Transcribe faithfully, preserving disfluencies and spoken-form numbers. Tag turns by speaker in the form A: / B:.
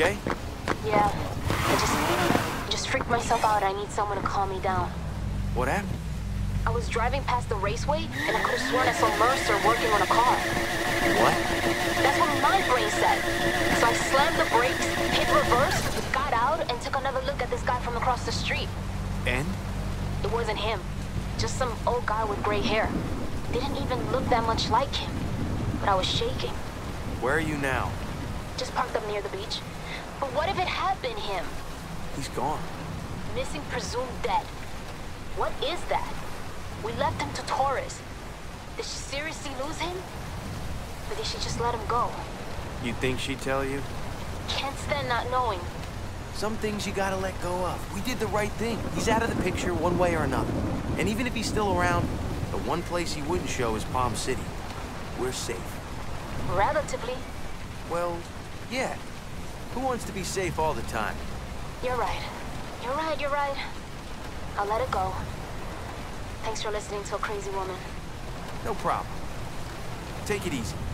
A: okay?
B: Yeah. I just... I just freaked myself out. I need someone to calm me down.
A: What happened?
B: I was driving past the raceway, and I could have sworn I saw Mercer working on a car.
A: What?
B: That's what my brain said. So I slammed the brakes, hit reverse, got out, and took another look at this guy from across the street.
A: And?
B: It wasn't him. Just some old guy with gray hair. Didn't even look that much like him. But I was shaking.
A: Where are you now?
B: Just parked up near the beach. But what if it had been him?
A: He's gone.
B: Missing, presumed dead. What is that? We left him to Torres. Did she seriously lose him? Or did she just let him go?
A: You think she'd tell you?
B: Can't stand not knowing.
A: Some things you gotta let go of. We did the right thing. He's out of the picture one way or another. And even if he's still around, the one place he wouldn't show is Palm City. We're safe.
B: Relatively.
A: Well, yeah. Who wants to be safe all the time?
B: You're right. You're right, you're right. I'll let it go. Thanks for listening to a crazy woman.
A: No problem. Take it easy.